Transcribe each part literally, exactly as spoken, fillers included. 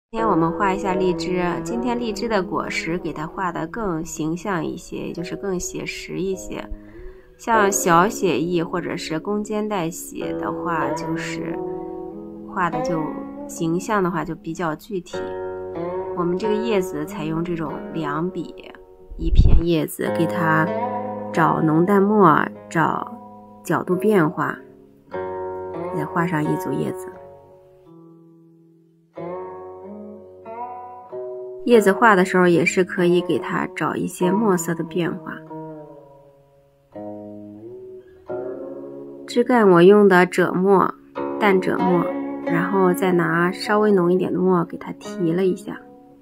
今天我们画一下荔枝，今天荔枝的果实给它画得更形象一些，也就是更写实一些。像小写意或者是弓肩带写的话，就是画的就形象的话就比较具体。我们这个叶子采用这种两笔，一片叶子给它找浓淡墨，找角度变化，再画上一组叶子。叶子画的时候也是可以给它找一些墨色的变化。枝干我用的赭墨，淡赭墨，然后再拿稍微浓一点的墨给它提了一下。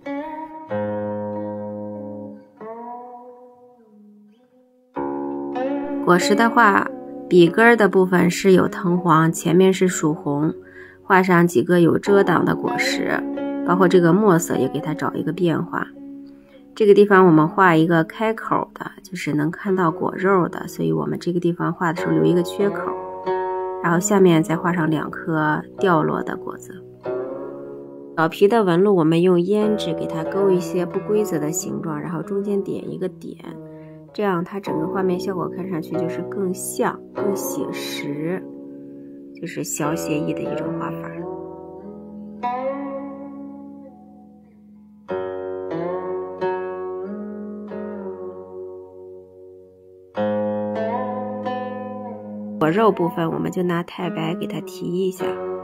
果实的话，笔根的部分是有藤黄，前面是属红，画上几个有遮挡的果实。包括这个墨色也给它找一个变化。这个地方我们画一个开口的，就是能看到果肉的，所以我们这个地方画的时候留一个缺口，然后下面再画上两颗掉落的果子。表皮的纹路我们用胭脂给它勾一些不规则的形状，然后中间点一个点，这样它整个画面效果看上去就是更像、更写实，就是小写意的一种画法。果肉部分我们就拿太白给它提一下。